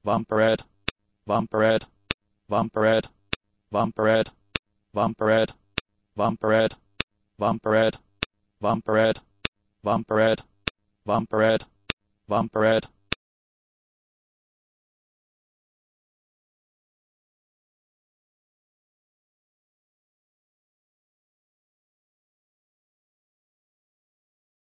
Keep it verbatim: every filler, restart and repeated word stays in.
bumperette, bumperette, bumperette, bumperette, bumperette, bumperette, bumperette, bumperette, bumperette, bumperette, bumperette.